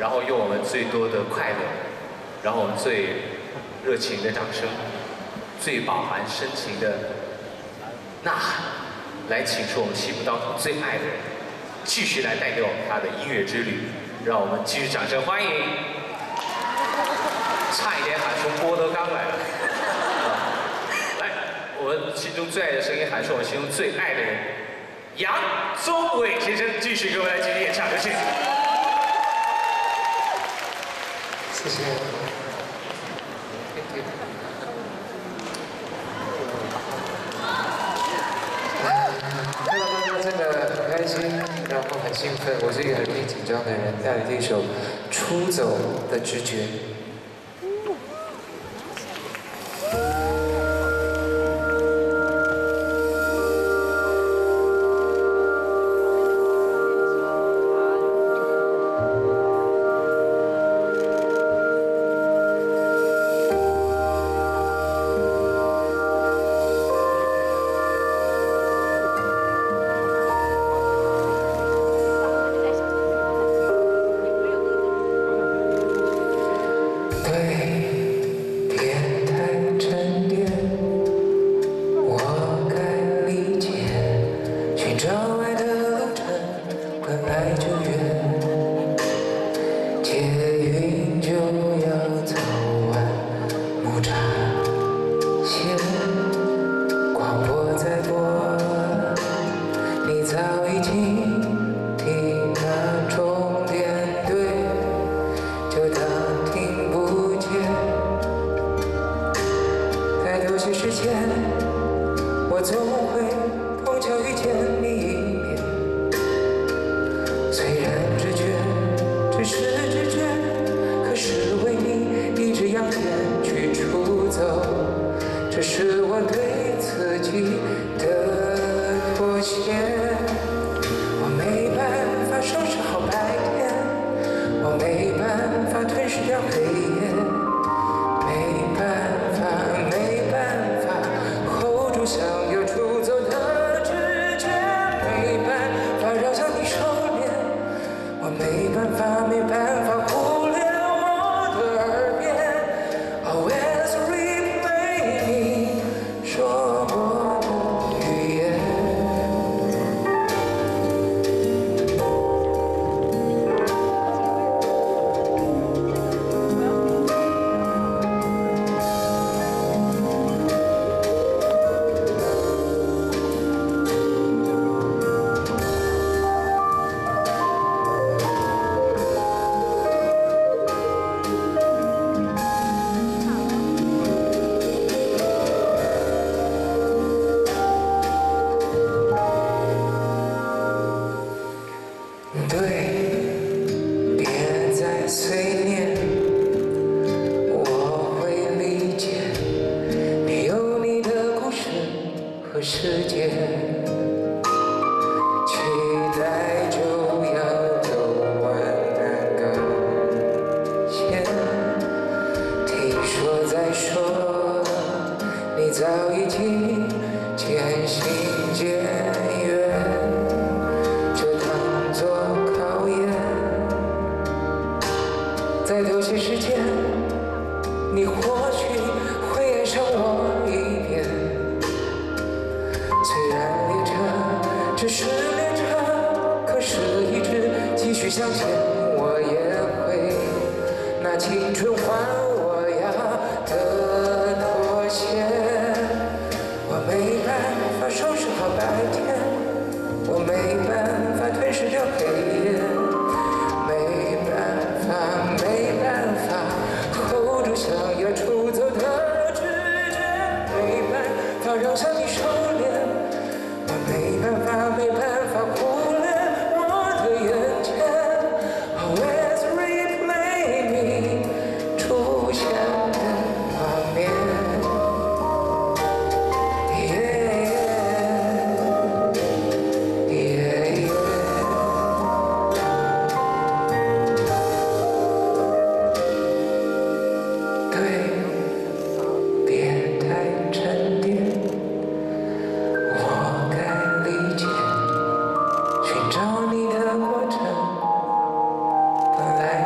然后用我们最多的快乐，然后我们最热情的掌声，最饱含深情的呐喊，来请出我们心目当中最爱的人，继续来带给我们他的音乐之旅。让我们继续掌声欢迎！差一点喊出郭德纲来了。来，我们心中最爱的声音，喊出我们心中最爱的人，杨宗纬先生，继续给我们来进行演唱，有请。 谢谢。看到刚刚真的很开心，然后很兴奋。我是一个很容易紧张的人，带来这首《出走的直觉》。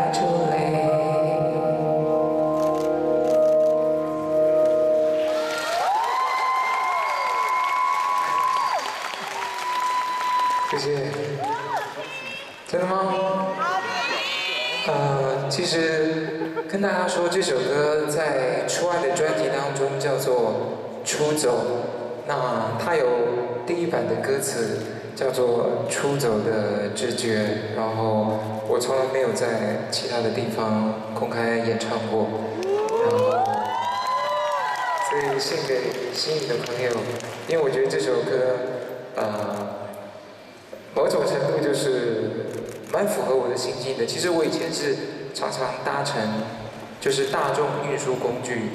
出泪。谢谢。真的吗？其实跟大家说，这首歌在初爱的专辑当中叫做《出走》，那它有第一版的歌词叫做《出走的直觉》，然后我从来没有在其他的地方公开演唱过，然后所以献给心仪的朋友，因为我觉得这首歌，某种程度就是蛮符合我的心境的。其实我以前是常常搭乘就是大众运输工具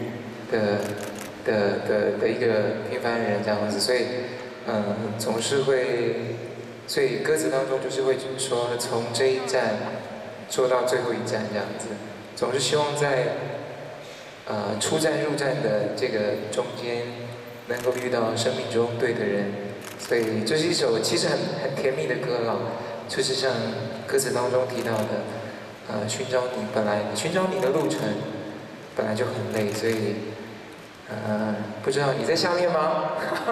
的一个平凡人这样子，所以总是会，所以歌词当中就是会说从这一站坐到最后一站这样子，总是希望在出站入站的这个中间能够遇到生命中对的人。所以这是一首其实很甜蜜的歌了，就是像歌词当中提到的，寻找你的路程本来就很累，所以不知道你在下面吗？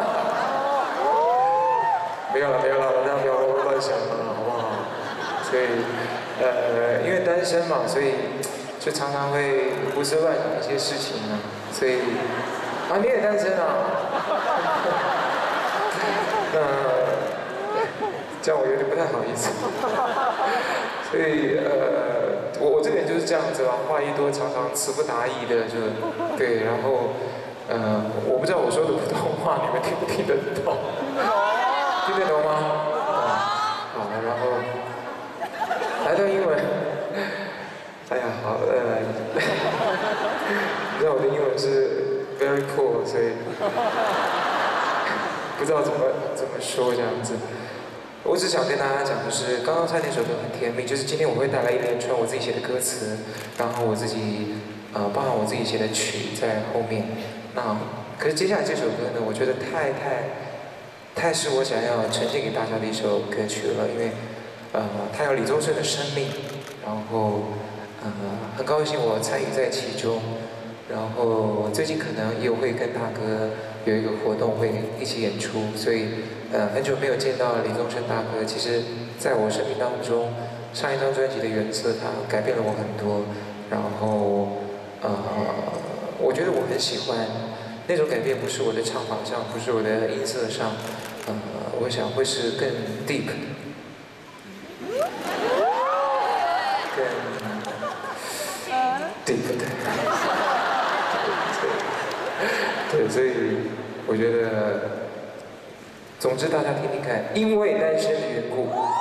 没有了，大家不要乱想了，好不好？所以因为单身嘛，所以就常常会胡思乱想一些事情啊，所以你也单身啊？那这样我有点不太好意思，所以我这个人就是这样子啦，话一多，常常词不达意的，就对，然后我不知道我说的普通话你们听不听得懂？听得懂吗？好，然后来到英文，哎呀，好，你知道我的英文是 very poor， 所以。不知道怎么说这样子，我只想跟大家讲，就是刚刚唱那首歌很甜蜜，就是今天我会带来一连串我自己写的歌词，然后我自己包含我自己写的曲在后面。那可是接下来这首歌呢，我觉得太是我想要呈现给大家的一首歌曲了，因为它有李宗盛的生命，然后很高兴我参与在其中，然后最近可能也会跟大哥有一个活动会一起演出，所以很久没有见到李宗盛大哥。其实，在我生命当中，上一张专辑的原色它改变了我很多，然后我觉得我很喜欢那种改变，不是我的唱法上，不是我的音色上，我想会是更 deep， 更 deep 的。对，所以我觉得，总之大家听听看，因为单身的缘故。